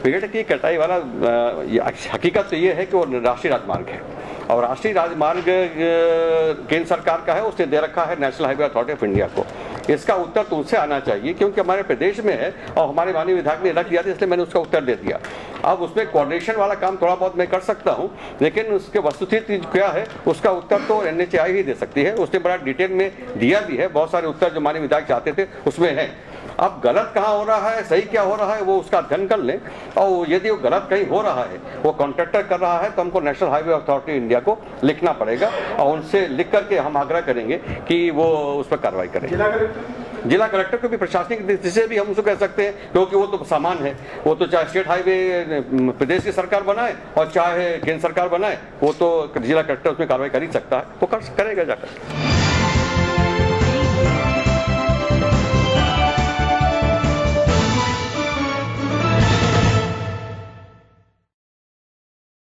पेड़ की कटाई वाला हकीकत तो ये है कि वो राष्ट्रीय राजमार्ग है और राष्ट्रीय राजमार्ग केंद्र सरकार का है, उसने दे रखा है national highway authority of India को। इसका उत्तर तो उससे आना चाहिए क्योंकि हमारे प्रदेश में है और हमारे माननीय विधायक ने रख दिया था, इसलिए मैंने उसका उत्तर दे दिया। अब उसमें कोऑर्डिनेशन वाला काम थोड़ा बहुत मैं कर सकता हूं, लेकिन उसके वस्तुस्थिति क्या है उसका उत्तर तो NHAI ही दे सकती है। उसने बड़ा डिटेल में दिया भी है, बहुत सारे उत्तर जो माननीय विधायक चाहते थे उसमें है। अब गलत कहाँ हो रहा है, सही क्या हो रहा है, वो उसका अध्ययन कर लें। और यदि वो गलत कहीं हो रहा है, वो कॉन्ट्रैक्टर कर रहा है, तो हमको नेशनल हाईवे अथॉरिटी इंडिया को लिखना पड़ेगा और उनसे लिख करके हम आग्रह करेंगे कि वो उस पर कार्रवाई करें। जिला कलेक्टर को भी प्रशासनिक दृष्टि से भी हम उसको कह सकते हैं, क्योंकि वो तो समान है। वो तो चाहे स्टेट हाईवे प्रदेश की सरकार बनाए और चाहे केंद्र सरकार बनाए, वो तो जिला कलेक्टर उसमें कार्रवाई कर ही सकता है, वो करेगा जाकर।